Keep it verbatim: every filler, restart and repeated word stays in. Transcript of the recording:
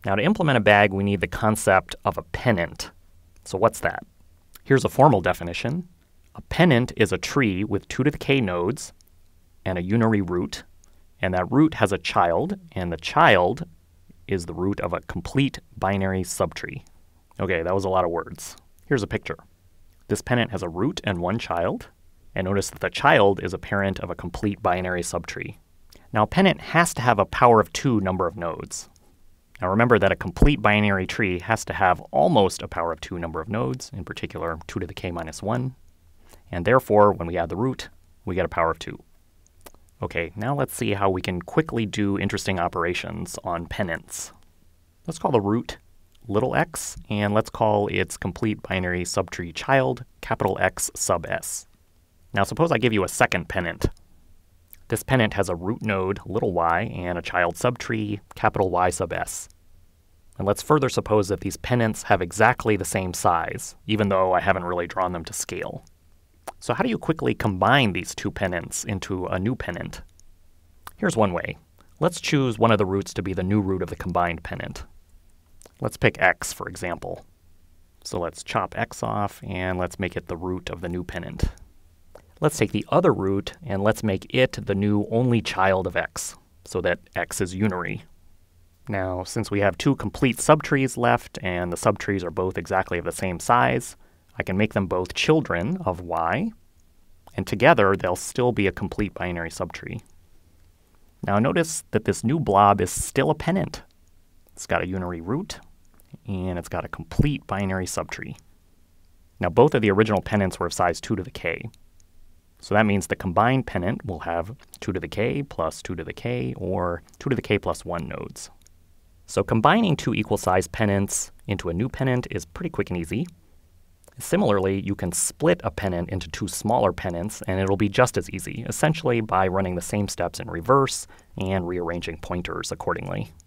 Now to implement a bag, we need the concept of a pennant. So what's that? Here's a formal definition. A pennant is a tree with two to the k nodes and a unary root, and that root has a child, and the child is the root of a complete binary subtree. Okay, that was a lot of words. Here's a picture. This pennant has a root and one child, and notice that the child is a parent of a complete binary subtree. Now a pennant has to have a power of two number of nodes. Now remember that a complete binary tree has to have almost a power of two number of nodes, in particular two to the k minus one, and therefore when we add the root, we get a power of two. Okay, now let's see how we can quickly do interesting operations on pennants. Let's call the root little x, and let's call its complete binary subtree child capital X sub s. Now suppose I give you a second pennant. This pennant has a root node, little y, and a child subtree, capital Y sub s. And let's further suppose that these pennants have exactly the same size, even though I haven't really drawn them to scale. So how do you quickly combine these two pennants into a new pennant? Here's one way. Let's choose one of the roots to be the new root of the combined pennant. Let's pick x, for example. So let's chop x off, and let's make it the root of the new pennant. Let's take the other root, and let's make it the new only child of x, so that x is unary. Now, since we have two complete subtrees left, and the subtrees are both exactly of the same size, I can make them both children of y, and together they'll still be a complete binary subtree. Now notice that this new blob is still a pennant. It's got a unary root, and it's got a complete binary subtree. Now both of the original pennants were of size two to the k. So that means the combined pennant will have two to the k plus two to the k, or two to the k plus one nodes. So combining two equal-sized pennants into a new pennant is pretty quick and easy. Similarly, you can split a pennant into two smaller pennants, and it'll be just as easy, essentially by running the same steps in reverse and rearranging pointers accordingly.